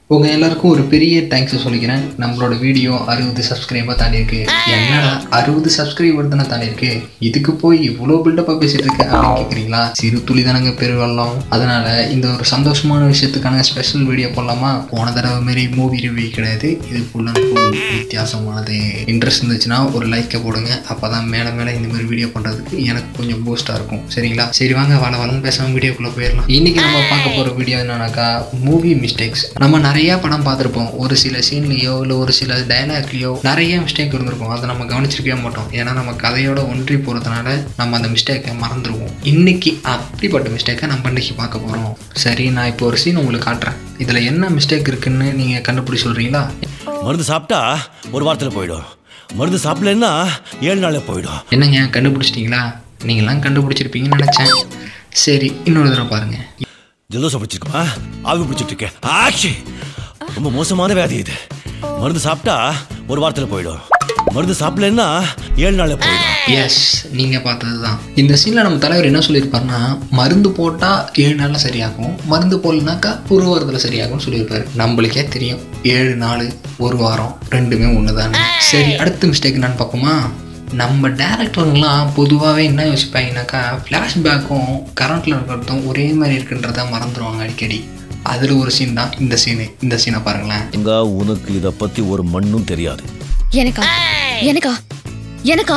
உங்க எல்லாருக்கும் ஒரு பெரிய தேங்க்ஸ் சொல்லிக்கிறேன். நம்மளோட வீடியோ 60 சப்ஸ்கிரைபர் தாண்டி இருக்கு. என்னடா 60 சப்ஸ்கிரைபர் தானே தாண்டி இருக்கு, இதுக்கு போய் இவ்வளோ பில்டப்பா பேசிட்டு இருக்க அப்படின்னு கேட்குறீங்களா? சிறு துளி தானங்க பெருவெள்ளம். அதனால இந்த ஒரு சந்தோஷமான விஷயத்துக்கான ஸ்பெஷல் வீடியோ போடலாமா? போன தடவை மாரி மூவி ரிவ்யூ கிடையாது, இது ஃபுல் அண்ட் ஃபுல் வித்தியாசமானது. இன்ட்ரெஸ்ட் இருந்துச்சுன்னா ஒரு லைக்கை போடுங்க, அப்போதான் மேலே மேலே இந்த மாதிரி வீடியோ பண்ணுறதுக்கு எனக்கு கொஞ்சம் பூஸ்டாக இருக்கும். சரிங்களா? சரி வாங்க வளம் பேசாமல் வீடியோக்குள்ளே போயிடலாம். இன்னைக்கு நம்ம பார்க்க போகிற வீடியோ என்னன்னாக்கா மூவி மிஸ்டேக்ஸ். நம்ம நிறைய படம் பார்த்துருப்போம், ஒரு சில சீன்லேயோ இல்லை ஒரு சில டைலாக்லேயோ நிறைய மிஸ்டேக் இருந்திருக்கும். அதை நம்ம கவனிச்சிருக்கவே மாட்டோம், ஏன்னா நம்ம கதையோட ஒன்றி போகிறதுனால நம்ம அந்த மிஸ்டேக்கை மறந்துடுவோம். இன்னைக்கு அப்படிப்பட்ட மிஸ்டேக்கை நம்ம இன்னைக்கு பார்க்க போகிறோம். சரி, நான் இப்போ ஒரு சீன் உங்களுக்கு காட்டுறேன், இதில் என்ன மிஸ்டேக் இருக்குன்னு நீங்கள் கண்டுபிடிச்சி சொல்கிறீங்களா? மருந்து சாப்பிட்டா ஒரு வாரத்தில் போயிடும், மருந்து சாப்பிடலன்னா 7 நாளில் போயிடும். என்னங்க கண்டுபிடிச்சிட்டிங்களா? நீங்களாம் கண்டுபிடிச்சிருப்பீங்கன்னு நினச்சேன். சரி, இன்னொரு தடவை பாருங்க. ஜலதோஷம் பிடிச்சிருக்குமா, ஆவி பிடிச்சிட்டு இருக்கேன். ஆச்சி, ரொம்ப மோசமான வியாதி இது. மருந்து சாப்பிட்டா ஒரு வாரத்தில் போயிடும், மருந்து சாப்பிடலன்னா 7 நாளில் போயிடும். எஸ், நீங்கள் பார்த்தது தான். இந்த சீனில் நம்ம தலைவர் என்ன சொல்லியிருப்பாருன்னா, மருந்து போட்டால் 7 நாளில் சரியாகும், மருந்து போடலனாக்கா ஒரு வாரத்தில் சரியாகும்னு சொல்லியிருப்பாரு. நம்மளுக்கே தெரியும் 7 நாள் 1 வாரம் ரெண்டுமே ஒன்று தானே. சரி, அடுத்த மிஸ்டேக் என்னன்னு பார்ப்போமா? நம்ம டேரக்டருங்கெலாம் பொதுவாகவே என்ன யோசிப்பாங்கனாக்கா, ஃப்ளாஷ்பேக்கும் கரண்ட்டில் இருக்கிறதும் ஒரே மாதிரி இருக்குன்றத மறந்துடுவாங்க அடிக்கடி. அதில் ஒரு சீன் தான் இந்த சீனு. இந்த சீனை பாருங்களேன். கங்கா, உனக்கு இதை பற்றி ஒரு மண்ணும் தெரியாது. எனக்கா எனக்கா எனக்கா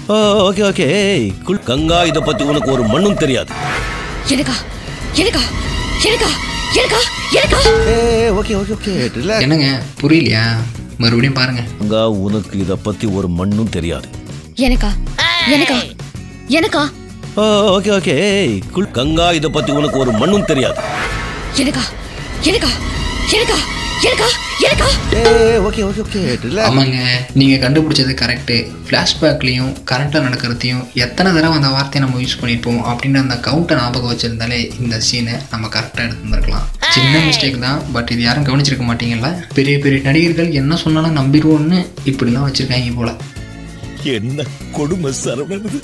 ஓகே ஓகே, கங்கா, இதை பற்றி உனக்கு ஒரு மண்ணும் தெரியாது. எனக்கா எனக்கா எனக்கா எனக்கா எனக்கா ஓகே ஓகே ஓகே, என்னங்க புரியலையா? மறுபடியும் பாருங்க. கங்கா, உனக்கு இதை பற்றி ஒரு மண்ணும் தெரியாது. எனக்கா எனக்கா எனக்கா ஓகே ஓகே, கங்கா, இதை பற்றி உனக்கு ஒரு மண்ணும் தெரியாது. எனக்கா எனக்கா எனக்கா எனக்கா எனக்கா ஓகே ஓகே ஓகே, ஆமாங்க, நீங்கள் கண்டுபிடிச்சது கரெக்டு. ஃப்ளாஷ்பேக்லேயும் கரண்ட்டில் நடக்கிறதையும் எத்தனை தடவை அந்த வார்த்தையை நம்ம யூஸ் பண்ணியிருப்போம் அப்படின்னு அந்த கவுண்டை ஞாபகம் வச்சுருந்தாலே இந்த சீனை நம்ம கரெக்டாக எடுத்துருந்துருக்கலாம். சின்ன மிஸ்டேக் தான், பட் இது யாரும் கவனிச்சிருக்க மாட்டீங்கல்ல. பெரிய பெரிய நடிகர்கள் என்ன சொன்னாலும் நம்பிடுவோன்னு இப்படிலாம் வச்சுருக்காங்க போல. என்ன கொடுமை சரவணன்.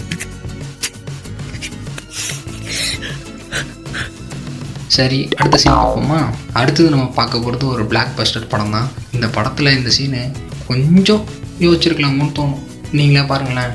சரி, அடுத்த சீன் பார்ப்போமா? அடுத்தது நம்ம பார்க்க போகிறது ஒரு பிளாக் பஸ்டர் படம் தான். இந்த படத்தில் இந்த சீனு கொஞ்சம் யோசிச்சிருக்கலாமோன்னு தோணும். நீங்களே பாருங்களேன்.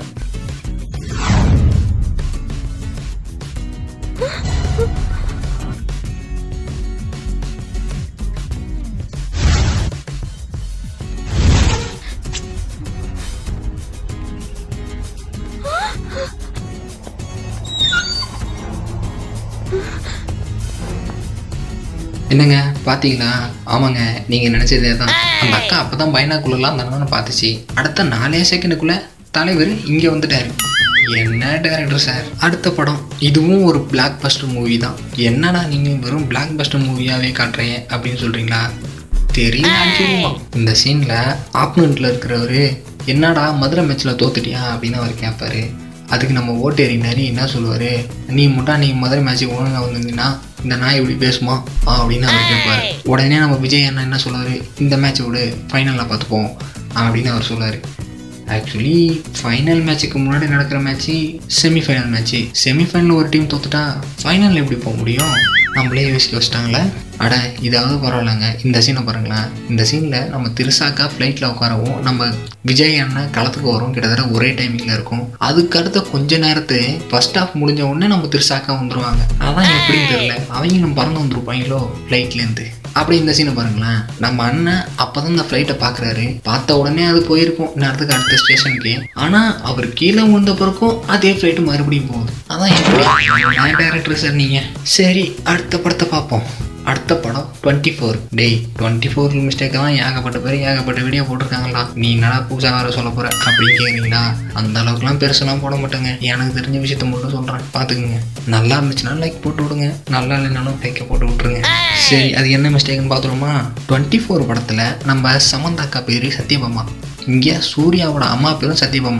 என்னங்க பார்த்தீங்களா? ஆமாங்க, நீங்கள் நினச்சதே தான். அந்த அக்கா அப்போ தான் பைனாக்குள்ளலாம் தானே பார்த்துச்சு. அடுத்த 4 செகண்டுக்குள்ளே தலைவர் இங்கே வந்துட்டார். என்ன டைரக்டர் சார். அடுத்த படம் இதுவும் ஒரு பிளாக் பஸ்டர் மூவி தான். என்னடா நீங்கள் வெறும் பிளாக் பஸ்டர் மூவியாகவே காட்டுறீங்க அப்படின்னு சொல்கிறீங்களா? தெரியும். இந்த சீனில் ஆப்பனண்ட்டில் இருக்கிறவர், என்னடா மதுரை மேட்ச்சில் தோத்துட்டியா அப்படின்னு அவர் கேட்பாரு. அதுக்கு நம்ம ஓட்டேறினாரி என்ன சொல்லுவார், நீ மதுரை மேட்ச்சுக்கு ஒழுங்காக வந்திருந்தீங்கன்னா இந்த நாய் இப்படி பேசுமா அப்படின்னு அவர் கேட்பார். உடனே நம்ம விஜய் அண்ணா என்ன சொல்லுவார், இந்த மேட்ச்சை விட ஃபைனலில் பார்த்துப்போம் அப்படின்னு அவர் சொல்லுவார். ஆக்சுவலி ஃபைனல் மேட்ச்சுக்கு முன்னாடி நடக்கிற மேட்ச்சு செமிஃபைனல் மேட்ச்சு. செமிஃபைனல் ஒரு டீம் தோத்துட்டா ஃபைனலில் எப்படி போக முடியும்? நம்மளே யோசிக்க வச்சிட்டாங்களே. அட இதாவது பரவாயில்லைங்க. இந்த சீனை பாருங்களேன். இந்த சீனில் நம்ம திருசாக்கா ஃப்ளைட்டில் உட்காரவும் நம்ம விஜய் அண்ணன் களத்துக்கு வரும், கிட்டத்தட்ட ஒரே டைமிங்கில் இருக்கும். அதுக்கு அடுத்த கொஞ்ச நேரத்து ஃபர்ஸ்ட் ஹாஃப் முடிஞ்ச உடனே நம்ம திருசாக்கா வந்துடுவாங்க. அதான் எப்படின்னு தெரியல, அவங்க நம்ம பறந்து வந்துருப்பாங்களோ ஃப்ளைட்லேருந்து. அப்படி இந்த சீனை பாருங்களேன். நம்ம அண்ணன் அப்போ தான் இந்த ஃப்ளைட்டை பார்க்குறாரு. பார்த்த உடனே அது போயிருக்கும் நேரத்துக்கு அடுத்த ஸ்டேஷனுக்கு. ஆனால் அவர் கீழே விழுந்த பிறக்கும் அதே ஃப்ளைட்டு மறுபடியும் போகுது. அதான் எப்படி நான் டைரக்டர் சார் நீங்கள். சரி, அடுத்த படத்தை பார்ப்போம். அடுத்த படம் 24. டேய் 24 மிஸ்டேக் தான் ஏகப்பட்ட பேர் ஏகப்பட்ட வீடியோ போட்டிருக்காங்களா? நீ என்னடா புதுசாக வேறு சொல்ல போகிற அப்படின்னு கேட்குறீங்களா? அந்த அளவுக்குலாம் பெருசெல்லாம் போட மாட்டேங்க, எனக்கு தெரிஞ்ச விஷயத்த மட்டும் சொல்கிறேன், பார்த்துக்குங்க. நல்லா இருந்துச்சுன்னா லைக் போட்டு விடுங்க, நல்லா இல்லைனாலும் லைக்கை போட்டு விட்ருங்க. சரி, அது என்ன மிஸ்டேக்குன்னு பார்த்துருமா? 24 படத்தில் நம்ம சமந்தாக்கா பேர் சத்யபாமா, இங்கே சூர்யாவோட அம்மா பேரும் சத்யபாமா.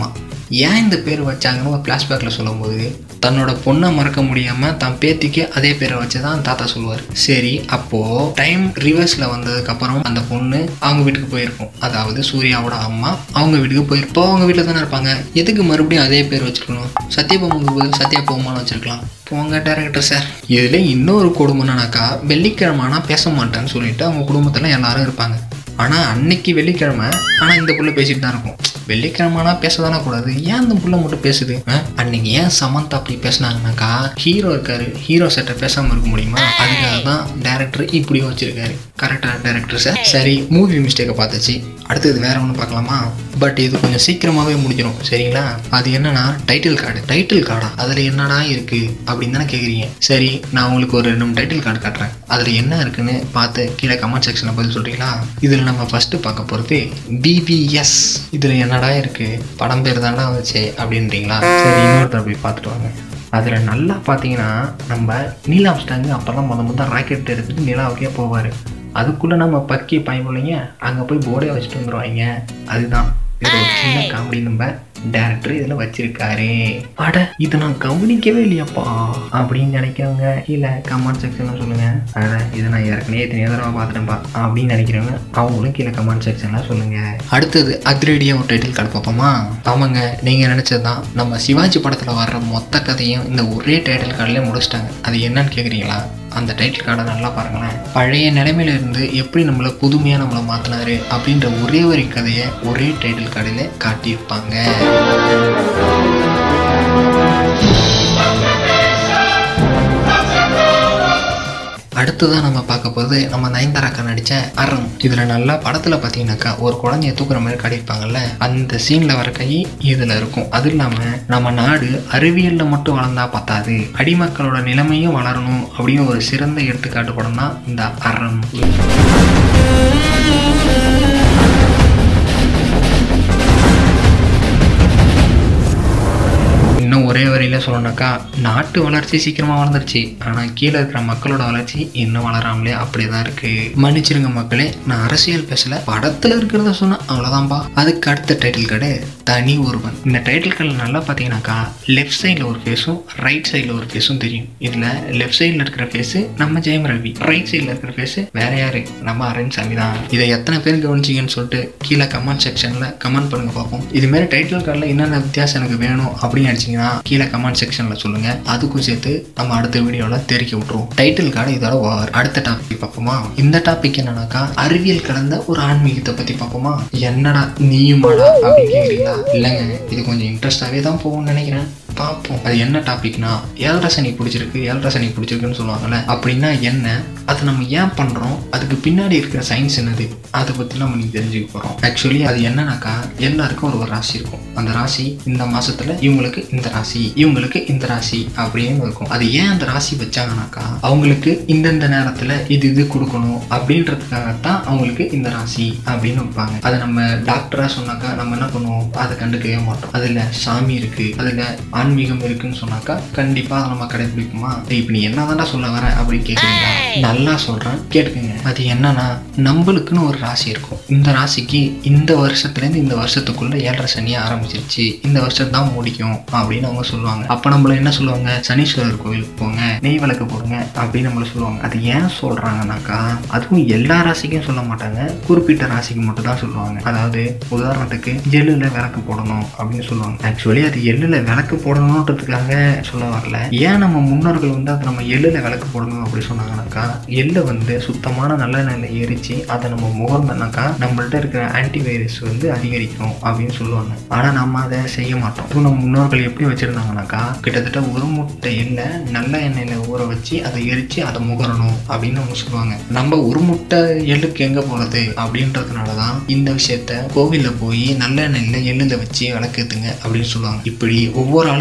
ஏன் இந்த பேர் வச்சாங்கன்னு ஒரு ஃப்ளாஷ்பேக்கில் சொல்லும்போது தன்னோட பொண்ணை மறக்க முடியாமல் தன் பேத்திக்கு அதே பேரை வச்சு தான் தாத்தா சொல்லுவார். சரி, அப்போது டைம் ரிவர்ஸில் வந்ததுக்கப்புறம் அந்த பொண்ணு அவங்க வீட்டுக்கு போயிருக்கும். அதாவது சூர்யாவோட அம்மா அவங்க வீட்டுக்கு போயிருப்போம். அவங்க வீட்டில் தானே இருப்பாங்க. எதுக்கு மறுபடியும் அதே பேர் வச்சுருக்கணும்? சத்யபாமாவுக்கு பதில் சத்யபாமான்னு வச்சுருக்கலாம். போங்க டேரக்டர் சார். இதில் இன்னொரு கொடுமைனாக்கா வெள்ளிக்கிழமைனா பேச மாட்டேன்னு சொல்லிட்டு அவங்க குடும்பத்தில் எல்லாரும் இருப்பாங்க. ஆனால் அன்னைக்கு வெள்ளிக்கிழமை ஆனால் இந்த புள்ள பேசிட்டு தான் இருக்கும். வெள்ளிக்கிழமைனா பேச தானே கூடாது, ஏன் அந்த புள்ள மட்டும் பேசுது? அன்னைக்கு ஏன் சமந்தா அப்படி பேசினாங்கனாக்கா ஹீரோ இருக்காரு, ஹீரோ செட்டை பேசாமல் இருக்க முடியுமா? அதுக்காக தான் டேரக்டர் இப்படி வச்சிருக்காரு. கரெக்டாக டேரக்டர் சார். சரி, மூவி மிஸ்டேக்கை பார்த்துச்சு. அடுத்தது வேற ஒன்று பார்க்கலாமா? பட் இது கொஞ்சம் சீக்கிரமாகவே முடிஞ்சிடும், சரிங்களா? அது என்னன்னா டைட்டில் கார்டு. டைட்டில் கார்டா? அதில் என்னடா இருக்குது அப்படின்னு தானே கேட்குறீங்க. சரி, நான் உங்களுக்கு ஒரு 2 டைட்டில் கார்டு காட்டுறேன். அதில் என்ன இருக்குன்னு பார்த்து கீழே கமெண்ட் செக்ஷனில் பதில் சொல்கிறீங்களா? இதில் நம்ம ஃபஸ்ட்டு பார்க்க போகிறது BBS. இதில் என்னடா இருக்குது, படம் பேர் தாண்டா வந்துச்சு அப்படின்றீங்களா? சரி, இன்னொருத்தர் போய் பார்த்துட்டு வாங்க. அதில் நல்லா பார்த்தீங்கன்னா நம்ம நீல் ஆம்ஸ்ட்ராங் அப்போ தான் முத ராக்கெட் எடுத்துகிட்டு நிலாவுக்கே போவார். அதுக்குள்ளே நம்ம பக்கி பயமில்லைங்க அங்கே போய் போர்டே வச்சுட்டு வந்துடுவாங்க. அதுதான் இது ஒரு சின்ன காமெடி நம்ம டேரக்டர் இதில் வச்சிருக்காரு. அட, இதை நான் கவனிக்கவே இல்லையாப்பா அப்படின்னு நினைக்கிறவங்க கீழே கமெண்ட் செக்ஷனில் சொல்லுங்கள். அட, இதை நான் ஏற்கனவே எத்தனை தடவை பார்த்துட்டேன்ப்பா அப்படின்னு நினைக்கிறவங்க அவங்களும் கீழே கமெண்ட் செக்ஷனில் சொல்லுங்கள். அடுத்தது அதிரடியாக ஒரு டைட்டில் கார்டு பார்ப்போமா? ஆமாங்க, நீங்கள் நினச்சது தான். நம்ம சிவாஜி படத்தில் வர்ற மொத்த கதையும் இந்த ஒரே டைட்டில் கார்டிலே முடிச்சிட்டாங்க. அது என்னன்னு கேட்குறீங்களா? அந்த டைட்டில் கார்டை நல்லா பாருங்களேன். பழைய நிலைமையிலிருந்து எப்படி நம்மளை புதுமையாக நம்மளை மாற்றினாரு அப்படின்ற ஒரே ஒரு கதையை ஒரே டைட்டில் கார்டில் காட்டியிருப்பாங்க. அடுத்ததான் நம்ம பார்க்க போகிறது நம்ம நயன்தாராக்கா நடித்த அறம். இதில் நல்லா படத்தில் பார்த்தீங்கன்னாக்கா ஒரு குழந்தைய தூக்குற மாதிரி காட்டியிருப்பாங்கல்ல, அந்த சீனில் வர கை இதில் இருக்கும். அது இல்லாமல் நம்ம நாடு அறிவியலில் மட்டும் வளர்ந்தா பார்த்தாது, அடிமக்களோட நிலைமையும் வளரணும் அப்படின்னு ஒரு சிறந்த எடுத்துக்காட்டு படம் தான் இந்த அறம். இன்னும் ஒரே வரியில் சொல்லணும்னாக்கா நாட்டு வளர்ச்சி சீக்கிரமாக வளர்ந்துருச்சு, ஆனால் கீழே இருக்கிற மக்களோட வளர்ச்சி இன்னும் வளராமலே அப்படியே தான் இருக்குது. மன்னிச்சிருங்க மக்களே, நான் அரசியல் பேசலை, படத்தில் இருக்கிறத சொன்னேன், அவ்வளோதான்ப்பா. அதுக்கு அடுத்த டைட்டில் கார்டு தனி ஒருவன். இந்த டைட்டில் கார்டில் நல்லா பார்த்தீங்கன்னாக்கா லெஃப்ட் சைடில் ஒரு ஃபேஸும் ரைட் சைடில் ஒரு ஃபேஸும் தெரியும். இதில் லெஃப்ட் சைடில் இருக்கிற ஃபேஸு நம்ம ஜெயம் ரவி, ரைட் சைடில் இருக்கிற ஃபேஸு வேற யாரு, நம்ம அரவிந்த் தான். இதை எத்தனை பேர் கவனிச்சிங்கன்னு சொல்லிட்டு கீழே கமெண்ட் செக்ஷனில் கமெண்ட் பண்ணுங்க பார்ப்போம். இதுமாரி டைட்டில் கார்டில் என்னென்ன வித்தியாசம் எனக்கு வேணும் அப்படின்னு நினச்சிங்கன்னா கீழே கமெண்ட் செக்ஷனில் சொல்லுங்க. அதுக்கும் சேர்த்து நம்ம அடுத்த வீடியோவில் தெரிவிக்க விட்டுருவோம். டைட்டில் கார்டு இதோட ஓவர். அடுத்த டாபிக் பார்ப்போமா? இந்த டாபிக் என்னன்னாக்கா அறிவியல் கடந்த ஒரு ஆன்மீகத்தை பற்றி பார்ப்போமா? என்னடா நீயுமாடா அப்படின்னு கேட்குறீங்களா? இல்லைங்க, இது கொஞ்சம் இன்ட்ரெஸ்டாகவே தான் போகும்னு நினைக்கிறேன். பார்ப்போம். அது என்ன டாபிக்னா ஏழரை சனி பிடிச்சிருக்குன்னு சொல்லுவாங்கல்ல, அப்படின்னா என்ன, அதை நம்ம ஏன் பண்ணுறோம், அதுக்கு பின்னாடி இருக்கிற சயின்ஸ் என்னது, அதை பற்றி நம்ம நீ தெரிஞ்சுக்க போகிறோம். ஆக்சுவலி அது என்னன்னாக்கா எல்லாருக்கும் ஒரு ராசி இருக்கும். அந்த ராசி இந்த மாதத்தில் இவங்களுக்கு இந்த ராசி, இவங்களுக்கு இந்த ராசி அப்படின்னு இருக்கும். அது ஏன் அந்த ராசி வச்சாங்கனாக்கா அவங்களுக்கு இந்தந்த நேரத்தில் இது கொடுக்கணும் அப்படின்றதுக்காகத்தான் அவங்களுக்கு இந்த ராசி அப்படின்னு வைப்பாங்க. அதை நம்ம டாக்டராக சொன்னாக்கா நம்ம என்ன பண்ணுவோம், அதை கண்டுக்கவே மாட்டோம். அதில் சாமி இருக்குது, அதில் ஆன்மீகம் இருக்குன்னு சொன்னாக்கா கண்டிப்பாக அதை நம்ம கடைபிடிக்குமா? இப்போ நீ என்னதான்டா சொல்ல வர அப்படின்னு கேட்குறீங்களா? நல்லா சொல்கிறேன், கேட்டுக்கோங்க. அது என்னன்னா நம்மளுக்குன்னு ஒரு ராசி இருக்கும். இந்த ராசிக்கு இந்த வருஷத்துலேருந்து இந்த வருஷத்துக்குள்ள ஏழரை சனியை ஆரம்பிச்சிருச்சு, இந்த வருஷம் தான் முடிக்கும் அப்படின்னு அவங்க சொல்லுவாங்க. அப்போ நம்மள என்ன சொல்லுவாங்க, சனீஸ்வரர் கோயிலுக்கு போங்க, நெய் விளக்கு போடுங்க அப்படின்னு நம்மள சொல்லுவாங்க. அது ஏன் சொல்கிறாங்கனாக்கா அதுவும் எல்லா ராசிக்கும் சொல்ல மாட்டாங்க, குறிப்பிட்ட ராசிக்கு மட்டும் தான் சொல்லுவாங்க. அதாவது உதாரணத்துக்கு எள்ளுல விளக்கு போடணும் அப்படின்னு சொல்லுவாங்க. ஆக்சுவலி அது எள்ளுல விளக்கு போடணுன்றதுக்காக சொல்ல வரல. ஏன் நம்ம முன்னோர்கள் வந்து அதை நம்ம எள்ளுல விளக்கு போடணும் அப்படி சொன்னாங்கன்னாக்கா எள்ளை வந்து சுத்தமான நல்ல எண்ணெயில் எரிச்சு அதை நம்ம முகர்ந்தோம்னாக்கா நம்மள்ட்ட இருக்கிற ஆன்டிவைரஸ் வந்து அதிகரிக்கும் அப்படின்னு சொல்லுவாங்க. ஆனால் நம்ம அதை செய்ய மாட்டோம். இப்போ நம்ம முன்னோர்கள் எப்படி வச்சுருந்தாங்கனாக்கா கிட்டத்தட்ட ஒரு முட்டை எண்ணெய் நல்ல எண்ணெயில் ஊற வச்சு அதை எரித்து அதை முகரணும் அப்படின்னு அவங்க சொல்லுவாங்க. நம்ம ஒரு முட்டை எள்ளுக்கு எங்கே போகிறது அப்படின்றதுனால தான் இந்த விஷயத்த கோவிலில் போய் நல்ல எண்ணெயில் எள்ளில் வச்சு விளக்குத்துங்க அப்படின்னு சொல்லுவாங்க. இப்படி ஒவ்வொரு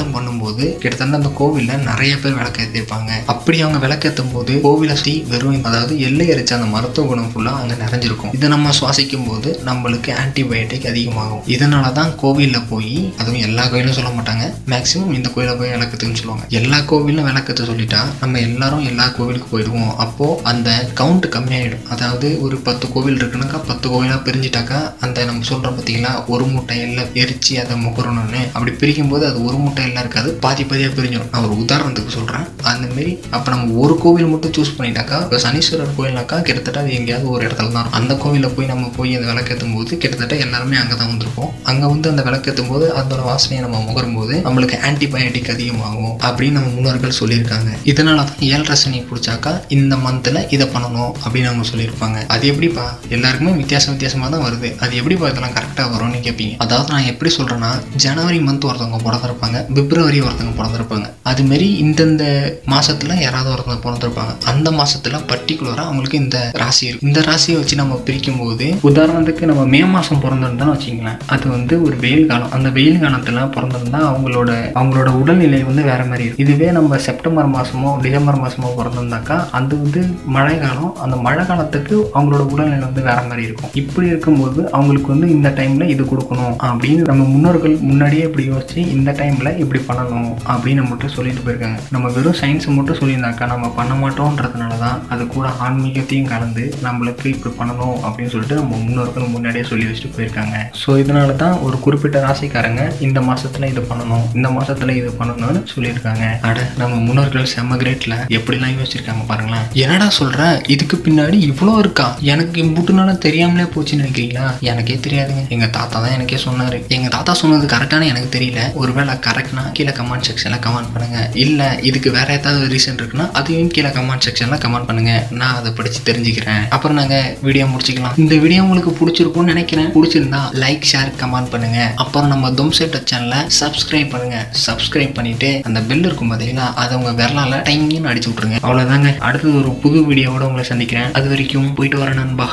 யாகம் பண்ணும்போது கிட்டத்தட்ட அந்த கோவில்ல நிறைய பேர் விளக்கேற்றிருப்பாங்க. அப்படி அவங்க விளக்கேற்றும் போது கோவிலை சுற்றி வெறும் அதாவது எல்லை அரிச்ச அந்த மருத்துவ குணம் ஃபுல்லா அங்க நிறைஞ்சிருக்கும். இதை நம்ம சுவாசிக்கும் போது நம்மளுக்கு ஆன்டிபயோட்டிக் அதிகமாகும். இதனாலதான் கோவில்ல போய், அதுவும் எல்லா கோயிலும் சொல்ல மாட்டாங்க, மேக்சிமம் இந்த கோயில போய் விளக்கத்துன்னு சொல்லுவாங்க. எல்லா கோவிலும் விளக்கத்தை சொல்லிட்டா நம்ம எல்லாரும் எல்லா கோவிலுக்கு போயிடுவோம். அப்போ அந்த கவுண்ட் கம்மியாயிடும். அதாவது ஒரு 10 கோவில் இருக்குன்னாக்கா 10 கோவிலா பிரிஞ்சுட்டாக்கா அந்த நம்ம சொல்றோம் பார்த்தீங்களா, ஒரு மூட்டை எல்லாம் எரிச்சு அதை முகரணும்னு, அப்படி பிரிக்கும் போது அது ஒரு மூட்டை எல்லாம் இருக்காது, பாதி பாதியா பிரிஞ்சிடும். நான் ஒரு உதாரணத்துக்கு சொல்றேன். அந்த மாரி அப்ப நம்ம ஒரு கோவில் மட்டும் சூஸ் பண்ணிட்டாக்கா, இப்போ சனீஸ்வரர் கோயில்னாக்கா கிட்டத்தட்ட அது எங்கேயாவது ஒரு இடத்துல தான் இருக்கும். அந்த கோவிலில் போய் நம்ம போய் அந்த விளக்கேற்றும் போது கிட்டத்தட்ட எல்லாருமே அங்கே தான் வந்திருப்போம். அங்கே வந்து அந்த விளக்கேற்றும் போது அதோட வாசனையை நம்ம முகரும் போது நம்மளுக்கு ஆன்டிபயோட்டிக் அதிகமாகும் அப்படின்னு நம்ம முன்னோர்கள் சொல்லியிருக்காங்க. இதனால தான் 7 சனி பிடிச்சாக்கா இந்த மந்த்ல இதை பண்ணணும் அப்படின்னு அவங்க சொல்லியிருப்பாங்க. அது எப்படிப்பா, எல்லாருக்குமே வித்தியாசமா தான் வருது, அது எப்படிப்பா இதெல்லாம் கரெக்டாக வரும்னு கேட்பீங்க. அதாவது நான் எப்படி சொல்றேன்னா, ஜனவரி மந்த் ஒருத்தவங்க பிறந்திருப்பாங்க, பிப்ரவரி ஒருத்தவங்க பிறந்திருப்பாங்க, அது மாரி இந்தந்த மாசத்துல யாராவது ஒருத்தவங்க பிறந்திருப்பாங்க. அந்த மாசத்துல பர்டிகுலரா அவங்களுக்கு இந்த ராசி இருக்கு. இந்த ராசியை வச்சு நம்ம பிரிக்கும் போது, உதாரணத்துக்கு நம்ம மே மாசம் பிறந்திருந்தோம்னு வச்சுங்களேன், அது வந்து ஒரு வெயில் காலம். அந்த வெயில் காலத்துல பிறந்திருந்தா அவங்களோட உடல்நிலை வந்து வேற மாதிரி இருக்கும். இதுவே நம்ம செப்டம்பர் மாசமோ டிசம்பர் மாசமோ பிறந்திருந்தாக்கா அது வந்து மழை காலம். அந்த மழை காலத்துக்கு அவங்களோட உடல்நிலை வந்து வேற மாதிரி இருக்கும். இப்படி இருக்கும்போது அவங்களுக்கு வந்து இந்த டைம்ல இது கொடுக்கணும் அப்படின்னு நம்ம முன்னோர்கள் முன்னாடியே இப்படி யோசிச்சு இந்த டைம்ல இப்படி பண்ணணும் அப்படின்னு மட்டும் சொல்லிட்டு போயிருக்காங்க. நம்ம வெறும் சயின்ஸ் மட்டும் சொல்லியிருந்தாக்கா நம்ம பண்ண மாட்டோம்ன்றதுனாலதான் அது கூட ஆன்மீகத்தையும் கலந்து நம்மளுக்கு இப்படி பண்ணணும் அப்படின்னு சொல்லிட்டு நம்ம முன்னோர்கள் முன்னாடியே சொல்லி வச்சுட்டு போயிருக்காங்க. ஸோ இதனால தான் ஒரு குறிப்பிட்ட ராசிக்காரங்க இந்த மாசத்துல இது பண்ணணும், இந்த மாசத்துல இது பண்ணணும்னு சொல்லியிருக்காங்க. அட நம்ம முன்னோர்கள் செம்ம கிரேட்ல எப்படிலாம் யோசிச்சிருக்காங்க பாருங்களேன். என்னடா சொல்ற, இதுக்கு பின்னாடி இவ்வளோ இருக்கா, எனக்கு இம்புட்டுனால தெரியாமலே போச்சுன்னு நினைக்கிறீங்களா? எனக்கே தெரியாதுங்க. எங்க தாத்தா தான் எனக்கே சொன்னாரு. எங்க தாத்தா சொன்னது கரெக்டான எனக்கு தெரியல. ஒருவேளை கரெக்ட்னா கீழே கமெண்ட் செக்ஷன்ல கமெண்ட் பண்ணுங்க. இல்ல இதுக்கு வேற ஏதாவது ரீசன் இருக்குன்னா அதையும் கீழே கமெண்ட் செக்ஷன்ல கமெண்ட் பண்ணுங்க. நான் அதை படிச்சு தெரிஞ்சுக்கிறேன். அப்புறம் நாங்க வீடியோ முடிச்சுக்கலாம். இந்த வீடியோ உங்களுக்கு பிடிச்சிருக்கும்னு நினைக்கிறேன். பிடிச்சிருந்தா லைக், ஷேர், கமெண்ட் பண்ணுங்க. அப்புறம் நம்ம தும்செட் சேனலை சப்ஸ்கிரைப் பண்ணுங்க. சப்ஸ்கிரைப் பண்ணிட்டு அந்த பெல் இருக்கும் பார்த்தீங்களா, அதை உங்க விரலால டைம்னு அடிச்சு விட்டுருங்க. அவ்வளவுதாங்க. அடுத்தது ஒரு புது வீடியோவோட உங்களை சந்திக்கிறேன். அது வரைக்கும் போயிட்டு வரேன் நண்பா.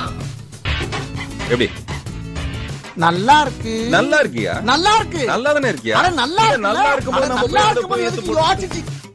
எப்படி நல்லா இருக்கு? நல்லா இருக்கியா? நல்லா இருக்கு. நல்லா தானே இருக்கியா? அட நல்லா இருக்கு. நல்லா இருக்கும்போது நம்ம நல்லா இருக்கும்போது எதுக்கு யோசிச்சு